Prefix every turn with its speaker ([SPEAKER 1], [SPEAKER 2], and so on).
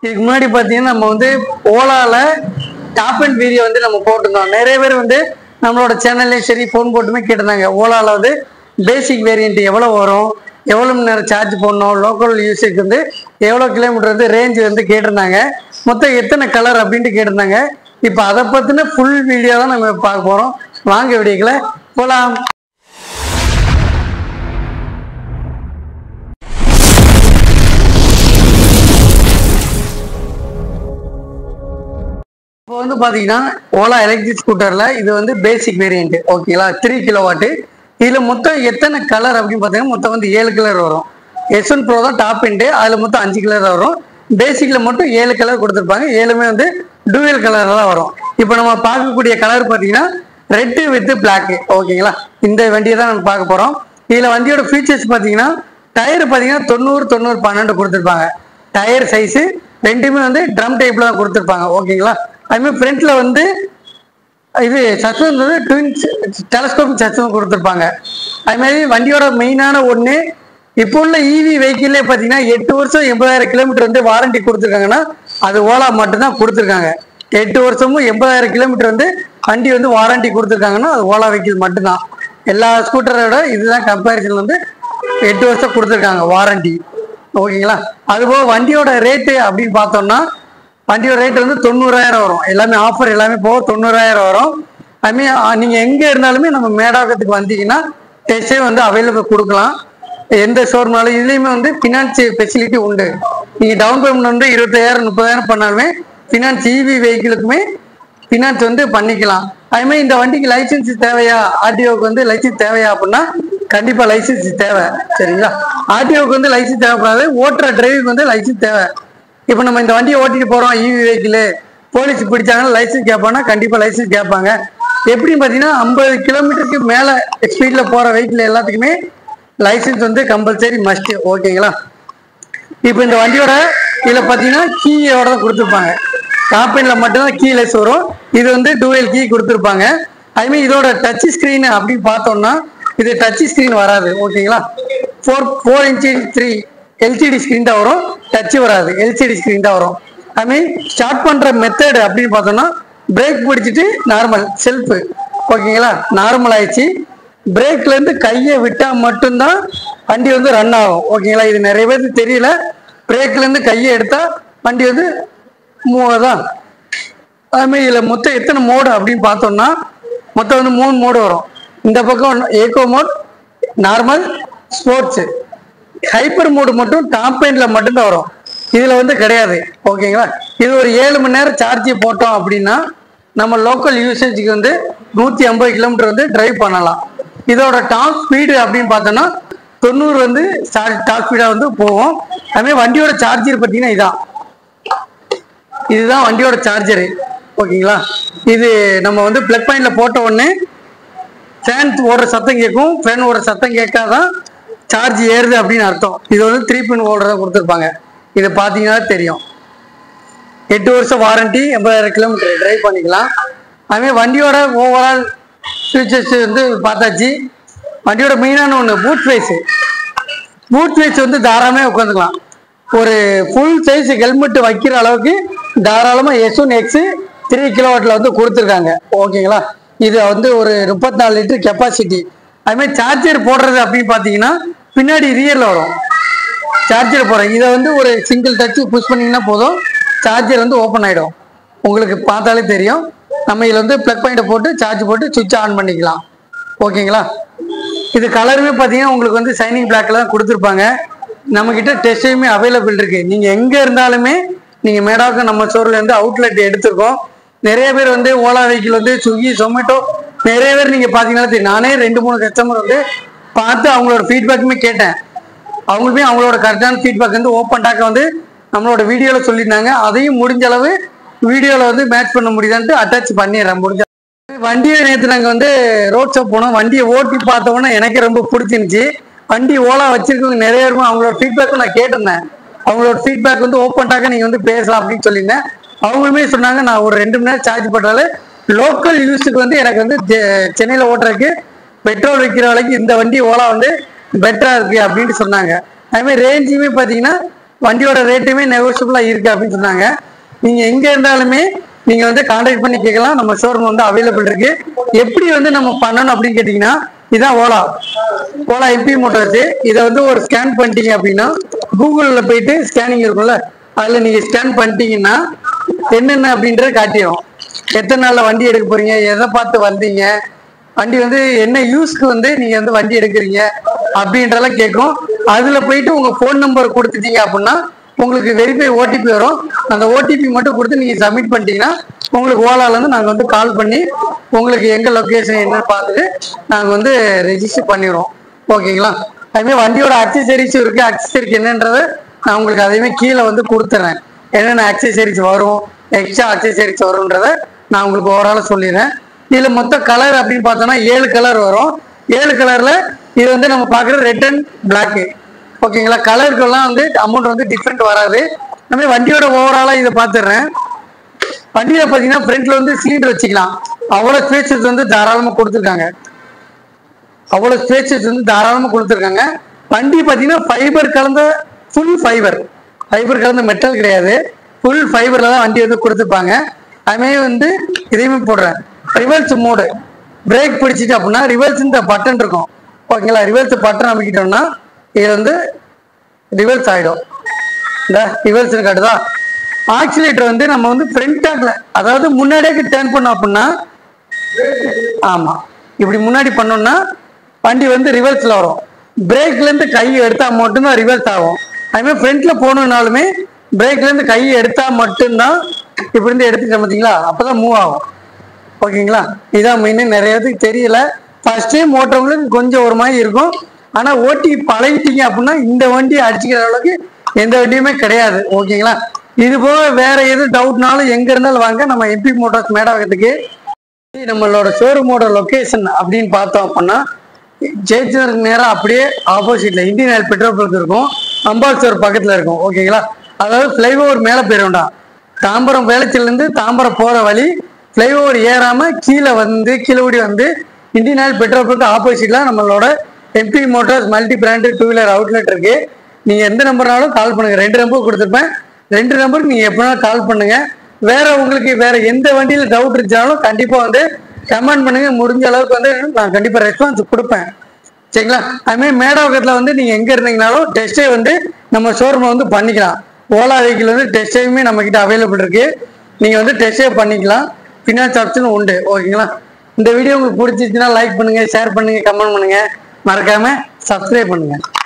[SPEAKER 1] இதுக்கு முன்னாடி பார்த்தீங்கன்னா நம்ம வந்து ஓலால டாப் அண்ட் வீடியோ வந்து நம்ம போட்டிருந்தோம். நிறைய பேர் வந்து நம்மளோட சேனல்லையும் சரி ஃபோன் போட்டுமே கேட்டிருந்தாங்க. ஓலால வந்து பேசிக் வேரியன்ட் எவ்வளோ வரும், எவ்வளோ மணி நேரம் சார்ஜ் பண்ணணும், லோக்கல் யூஸுக்கு வந்து எவ்வளோ கிலோமீட்டர் வந்து ரேஞ்ச் வந்து கேட்டிருந்தாங்க. மொத்தம் எத்தனை கலர் அப்படின்ட்டு கேட்டிருந்தாங்க. இப்போ அதை பற்றின ஃபுல் வீடியோ தான் நம்ம பார்க்க போகிறோம். வாங்க வீடியோக்களை போகலாம். இப்போ வந்து பார்த்தீங்கன்னா ஓலா எலக்ட்ரிக் ஸ்கூட்டரில் இது வந்து பேசிக் வேரியன்ட், ஓகேங்களா, 3 கிலோவாட்டு. இதில் மொத்தம் எத்தனை கலர் அப்படின்னு பார்த்தீங்கன்னா மொத்தம் வந்து 7 கலர் வரும். S1 Pro தான் டாப் எண்டு, அதில் மொத்தம் 5 கலர் வரும். பேசிக்கில் மட்டும் 7 கலர் கொடுத்துருப்பாங்க. 7மே வந்து டூயல் கலர் தான் வரும். இப்போ நம்ம பார்க்கக்கூடிய கலர் பார்த்தீங்கன்னா ரெட்டு வித் பிளாக்கு, ஓகேங்களா. இந்த வண்டியை தான் நம்ம பார்க்க போகிறோம். இதில் வண்டியோட ஃபீச்சர்ஸ் பார்த்தீங்கன்னா டயர் பார்த்தீங்கன்னா 90-90-12 கொடுத்துருப்பாங்க. டயர் சைஸு ரெண்டுமே வந்து ட்ரம் டைப்பில் தான் கொடுத்துருப்பாங்க, ஓகேங்களா. அதுமாதிரி ஃப்ரண்ட்டில் வந்து இது சஸ்பென்ஸ் வந்து ட்வின்ஸ் டெலஸ்கோபிக் சஸ்பென்ஸ் கொடுத்துருப்பாங்க. அதுமாதிரி வண்டியோட மெயினான ஒன்று, இப்போ உள்ள இவி வெஹிக்கிள்லே பார்த்தீங்கன்னா 8 வருஷம் 80,000 கிலோமீட்டர் வந்து வாரண்டி கொடுத்துருக்காங்கன்னா அது ஓலா மட்டும்தான் கொடுத்துருக்காங்க. 8 வருஷமும் 80,000 கிலோமீட்டர் வந்து வண்டி வந்து வாரண்டி கொடுத்துருக்காங்கன்னா அது ஓலா வெஹிக்கிள் மட்டும்தான். எல்லா ஸ்கூட்டரோட இதுதான் கம்பேரிசன் வந்து 8 வருஷம் கொடுத்துருக்காங்க வாரண்டி, ஓகேங்களா. அதுபோக வண்டியோட ரேட்டு அப்படின்னு பார்த்தோம்னா வண்டியோட ரேட் வந்து 90,000 வரும். எல்லாமே ஆஃபர் எல்லாமே போக 90,000 வரும். அதுமாதிரி நீங்கள் எங்கே இருந்தாலுமே நம்ம மேடாக்கத்துக்கு வந்தீங்கன்னா டெஸ்டே வந்து அவைலபிள் கொடுக்கலாம். எந்த ஷோரூம்னாலும் இதுலேயுமே வந்து ஃபினான்ஸ் ஃபெசிலிட்டி உண்டு. நீங்கள் டவுன் பேமெண்ட் வந்து 25,000-30,000 பண்ணாலுமே ஃபினான்ஸ் இவி வெஹிக்கிளுக்குமே ஃபினான்ஸ் வந்து பண்ணிக்கலாம். அதுமாதிரி இந்த வண்டிக்கு லைசன்ஸ் தேவையா, ஆர்டிஓக்கு வந்து லைசன்ஸ் தேவையா அப்படின்னா கண்டிப்பாக லைசன்ஸ் தேவை, சரிங்களா. ஆர்டிஓக்கு வந்து லைசன்ஸ் தேவைப்படாது, ஓட்டுற டிரைவிங் வந்து லைசன்ஸ் தேவை. இப்போ நம்ம இந்த வண்டியை ஓட்டிட்டு போகிறோம், இவி வெஹிக்கிள், போலீஸ் பிடிச்சாங்கன்னா லைசன்ஸ் கேட்பாங்கன்னா கண்டிப்பாக லைசன்ஸ் கேட்பாங்க. எப்படின்னு பார்த்தீங்கன்னா 50 கிலோமீட்டருக்கு மேலே ஸ்பீடில் போகிற வெஹிக்கிள் எல்லாத்துக்குமே லைசன்ஸ் வந்து கம்பல்சரி மஸ்ட்டு, ஓகேங்களா. இப்போ இந்த வண்டியோட இதில் பார்த்தீங்கன்னா கீயோட தான் கொடுத்துருப்பாங்க. காம்பெனியில் மட்டும்தான் கீலெஸ் வரும். இது வந்து டூயல் கீ கொடுத்துருப்பாங்க. அதுமாதிரி இதோட டச் ஸ்க்ரீனு அப்படின்னு பார்த்தோம்னா இது டச் ஸ்க்ரீன் வராது, ஓகேங்களா. 4.3 எல்சிடி ஸ்க்ரீன் தான் வரும், டச்சு வராது, எல்சிடி ஸ்க்ரீன் தான் வரும். அதுமாதிரி ஸ்டார்ட் பண்ணுற மெத்தடு அப்படின்னு பார்த்தோம்னா பிரேக் பிடிச்சிட்டு நார்மல் செல்ஃபு, ஓகேங்களா, நார்மல் ஆயிடுச்சு. பிரேக்லேருந்து கையை விட்டால் மட்டும்தான் வண்டி வந்து ரன் ஆகும், ஓகேங்களா. இது நிறைய பேருக்கு தெரியல. பிரேக்லேருந்து கையை எடுத்தால் வண்டி வந்து மூவ் தான். அதுமாதிரி இதில் மொத்தம் எத்தனை மோடு அப்படின்னு பார்த்தோம்னா மொத்தம் வந்து 3 மோடு வரும். இந்த பக்கம் eco mode, normal, sports. Hyper mode மட்டும் டாப் எண்டில் மட்டும்தான் வரும், இதில் வந்து கிடையாது, ஓகேங்களா. இது ஒரு 7 மணி நேரம் சார்ஜ் போட்டோம் அப்படின்னா நம்ம லோக்கல் யூசேஜுக்கு வந்து 150 கிலோமீட்டர் வந்து டிரைவ் பண்ணலாம். இதோட டாப் ஸ்பீடு அப்படின்னு பார்த்தோன்னா 90 வந்து டாப் ஸ்பீடாக வந்து போகும். அதுமாதிரி வண்டியோட சார்ஜர் பார்த்தீங்கன்னா இதுதான் வண்டியோட சார்ஜரு, ஓகேங்களா. இது நம்ம வந்து ப்ளக் பாயிண்டில் போட்ட உடனே ஃபேன் ஓடுற சத்தம் கேட்கும், ஃபேன் ஓடுற சத்தம் கேட்காதான் சார்ஜ் ஏறுது அப்படின்னு அர்த்தம். இது வந்து 3 பின் ஹோல்டர் தான் கொடுத்துருப்பாங்க. இதை பார்த்தீங்கன்னா தெரியும். 8 வருஷம் வாரண்டி, 80,000 கிலோமீட்டர் டிரைவ் பண்ணிக்கலாம். அதுமாதிரி வண்டியோட ஓவரால் ஃபீச்சர்ஸ் வந்து பார்த்தாச்சு. வண்டியோட மெயினான ஒன்று பூட் ஸ்பேஸ் வந்து தாராளமாக உட்காந்துக்கலாம். ஒரு ஃபுல் சைஸ் ஹெல்மெட் வைக்கிற அளவுக்கு தாராளமாக S1 X 3 கிலோவாட்டில் வந்து கொடுத்துருக்காங்க, ஓகேங்களா. இது வந்து ஒரு 34 லிட்டர் கெப்பாசிட்டி. அதுமாதிரி சார்ஜர் போடுறது அப்படின்னு பார்த்தீங்கன்னா பின்னாடி ரியரில் வரும் சார்ஜர் போடுறேன். இதை வந்து ஒரு சிங்கிள் டச்சு புஷ் பண்ணிங்கன்னா போதும், சார்ஜர் வந்து ஓப்பன் ஆகிடும். உங்களுக்கு பார்த்தாலே தெரியும். நம்ம இதில் வந்து ப்ளக் பாயிண்ட்டை போட்டு சார்ஜ் போட்டு சுவிட்ச் ஆன் பண்ணிக்கலாம், ஓகேங்களா. இது கலருமே பார்த்தீங்கன்னா உங்களுக்கு வந்து ஷைனிங் பிளாக்கில் தான் கொடுத்துருப்பாங்க. நம்மக்கிட்ட டெஸ்டையுமே அவைலபிள் இருக்குது. நீங்கள் எங்கே இருந்தாலுமே நீங்கள் மேடாவுக்கு நம்ம ஸ்டோர்லேருந்து அவுட்லெட் எடுத்துருக்கோம். நிறைய பேர் வந்து ஓலா வெஹிக்கிள் வந்து ஸ்விக்கி, ஜொமேட்டோ நிறைய பேர் நீங்கள் பார்த்தீங்கன்னா தெரியும். நானே 2-3 கஸ்டமர் வந்து பார்த்து அவங்களோட ஃபீட்பேக்குமே கேட்டேன். அவங்களுமே அவங்களோட கரெக்டான ஃபீட்பேக் வந்து ஓப்பன் டாக்க வந்து நம்மளோட வீடியோவில் சொல்லியிருந்தாங்க. அதையும் முடிஞ்ச அளவு வீடியோவில் வந்து மேட்ச் பண்ண முடியுதான்ட்டு அட்டாச் பண்ணிடுறேன் முடிஞ்ச. வண்டியை நேற்று நாங்கள் வந்து ரோட் ஷோ போனோம். வண்டியை ஓட்டி பார்த்தோன்னா எனக்கே ரொம்ப பிடிச்சிருந்துச்சி. வண்டி ஓலா வச்சிருக்கவங்க நிறைய இருக்கும். அவங்களோட ஃபீட்பேக்கும் நான் கேட்டிருந்தேன். அவங்களோட ஃபீட்பேக் வந்து ஓப்பன் டாக்க நீங்கள் வந்து பேசலாம் அப்படின்னு சொல்லியிருந்தேன். அவங்களுமே சொன்னாங்க நான் ஒரு 2 மணி நேரம் சார்ஜ் பண்ணுறாலும் லோக்கல் யூஸுக்கு வந்து எனக்கு வந்து சென்னையில் ஓட்டுறதுக்கு பெட்ரோல் வைக்கிற வேலைக்கு இந்த வண்டி ஓலா வந்து பெட்டராக இருக்குது அப்படின்ட்டு சொன்னாங்க. அதுமாதிரி ரேஞ்சுமே பார்த்தீங்கன்னா வண்டியோட ரேட்டுமே நெகோஷியபிளா இருக்கு அப்படின்னு சொன்னாங்க. நீங்க எங்க இருந்தாலுமே நீங்க வந்து கான்டாக்ட் பண்ணி கேட்கலாம். நம்ம ஷோரூம் வந்து அவைலபிள் இருக்கு. எப்படி வந்து நம்ம பண்ணணும் அப்படின்னு கேட்டீங்கன்னா, இதான் ஓலா எம்பி மோட்டார்ஸ். இதை வந்து ஒரு ஸ்கேன் பண்ணிட்டீங்க அப்படின்னா, கூகுளில் போயிட்டு ஸ்கேனிங் இருக்கும்ல, அதில் நீங்கள் ஸ்கேன் பண்ணிட்டீங்கன்னா என்னென்ன அப்படின்றத காட்டிடும். எத்தனை நாளில் வண்டி எடுக்க போறீங்க, எதை பார்த்து வந்தீங்க, வண்டி வந்து என்ன யூஸ்க்கு வந்து நீங்கள் வந்து வண்டி எடுக்கிறீங்க அப்படின்றதெல்லாம் கேட்கும். அதில் போயிட்டு உங்கள் ஃபோன் நம்பர் கொடுத்துட்டீங்க அப்படின்னா உங்களுக்கு வெரிஃபை ஓடிபி வரும். அந்த ஓடிபி மட்டும் கொடுத்து நீங்கள் சப்மிட் பண்ணிட்டீங்கன்னா உங்களுக்கு ஓலாலேருந்து நாங்கள் வந்து கால் பண்ணி உங்களுக்கு எங்கள் லொக்கேஷன் என்னன்னு பார்த்துட்டு நாங்கள் வந்து ரெஜிஸ்டர் பண்ணிடுவோம். ஓகேங்களா? அதுமாதிரி வண்டியோட அக்சசரிஸும் இருக்குது. அக்சசரிஸ் என்னன்றதை நான் உங்களுக்கு அதையுமே கீழே வந்து கொடுத்துட்றேன். என்னென்ன அக்சசரிஸ் வரும், எக்ஸ்ட்ரா அக்சசரிஸ் வரும்ன்றதை நான் உங்களுக்கு ஓவராலாக சொல்லிடுறேன். இதில் மொத்த கலர் அப்படின்னு பார்த்தோன்னா 7 கலர் வரும். 7 கலரில் இது வந்து நம்ம பார்க்குற ரெட் அண்ட் பிளாக்கு. ஓகேங்களா? கலருக்கெல்லாம் வந்து அமௌண்ட் வந்து டிஃப்ரெண்ட் வராது. நம்ம வண்டியோட ஓவராலாக இதை பார்த்துடுறேன். வண்டியில் பார்த்தீங்கன்னா ஃப்ரண்ட்ல வந்து சிலிண்டர் வச்சுக்கலாம். அவ்வளோ ஸ்பேசஸ் வந்து தாராளமாக கொடுத்துருக்காங்க. வண்டி பார்த்தீங்கன்னா ஃபைபர் கலந்த ஃபுல் ஃபைபர் கலந்த மெட்டல் கிடையாது, ஃபுல் ஃபைபரில் தான் வண்டி வந்து கொடுத்துருப்பாங்க. அதுமாதிரி வந்து இதையுமே போடுறேன். ரிவர்ஸ் மோடு, பிரேக் பிடிச்சிட்டு அப்படின்னா ரிவர்ஸ் இந்த பட்டன் இருக்கும். ஓகேங்களா? ரிவர்ஸ் பட்டன் அமைக்கிட்டோம்னா இது வந்து ரிவர்ஸ் ஆகிடும். இந்த ரிவர்ஸ் காட்டுதா? ஆக்சிலேட்டர் வந்து நம்ம வந்து ஃப்ரண்ட் டாக்ல, அதாவது முன்னாடியே டர்ன் பண்ணோம் அப்படின்னா, ஆமாம் இப்படி முன்னாடி பண்ணோம்னா வண்டி வந்து ரிவர்ஸில் வரும். பிரேக்லேருந்து கையை எடுத்தால் மட்டும்தான் ரிவர்ஸ் ஆகும். அதுமாதிரி ஃப்ரண்ட்ல போகணுன்னாலுமே பிரேக்லேருந்து கையை எடுத்தால் மட்டும்தான் இப்படி இருந்து எடுத்துக்கிட்ட பார்த்தீங்களா, அப்போ தான் மூவ் ஆகும். ஓகேங்களா? இதான் மெயின். நிறைய பேருக்கு தெரியல. ஃபர்ஸ்ட் டைம் ஓட்டுறவங்களுக்கு கொஞ்சம் ஒரு மாதிரி இருக்கும். ஆனால் ஓட்டி பழகிட்டீங்க அப்படின்னா இந்த வண்டியை அடிச்சுக்கிற அளவுக்கு எந்த வண்டியுமே கிடையாது. ஓகேங்களா? இது போக வேற எதுவும் டவுட்னாலும் எங்க இருந்தாலும் வாங்க, நம்ம எம்பி மோட்டார்ஸ் மேடவாக்கத்துக்கு. நம்மளோட ஷோரூமோட லொக்கேஷன் அப்படின்னு பார்த்தோம் அப்படின்னா ஜெயிச்சருக்கு நேரம் அப்படியே ஆப்போசிட்ல இந்தியன் ஆயில் பெட்ரோல் பங்க் இருக்கும், அம்பாஸ்டர் பக்கத்துல இருக்கும். ஓகேங்களா? அதாவது ஃப்ளைஓவர் மேலே போயிடும்டா. தாம்பரம் வேளச்சல்லேருந்து தாம்பரம் போற வழி ஃப்ளைஓவர் ஏறாம கீழே ஓடி வந்து இந்தியன் ஆயில் பெட்ரோல் பங்க் ஆப்போசிட்ல நம்மளோட MP motors multi brand 2 wheeler outlet இருக்கு. நீங்க எந்த நம்பர்னாலும் கால் பண்ணுங்க. 2 நம்பர் கொடுத்துருப்பேன். 2 நம்பருக்கு நீங்க எப்படினாலும் கால் பண்ணுங்க. உங்களுக்கு வேற எந்த வண்டியில டவுட் இருந்துச்சாலும் கண்டிப்பா வந்து கமெண்ட் பண்ணுங்க. முடிஞ்ச அளவுக்கு வந்து நான் கண்டிப்பா ரெஸ்பான்ஸ் கொடுப்பேன். சரிங்களா? அதுமாதிரி மேடவாக்கத்தில் வந்து நீங்க எங்க இருந்தீங்கனாலும் டெஸ்ட் ட்ரைவ் வந்து நம்ம ஷோரூம்ல வந்து பண்ணிக்கலாம். ஓலா வெஹிக்கிள் வந்து டெஸ்ட் ட்ரைவுமே நம்ம கிட்ட அவைலபிள் இருக்கு. நீங்க வந்து டெஸ்ட் ட்ரைவ் பண்ணிக்கலாம். ஃபினான்ஸ் ஆப்ஷன் உண்டு. ஓகேங்களா? இந்த வீடியோ உங்களுக்கு பிடிச்சிருச்சுன்னா லைக் பண்ணுங்க, ஷேர் பண்ணுங்க, கமெண்ட் பண்ணுங்க, மறக்காம சப்ஸ்கிரைப் பண்ணுங்க.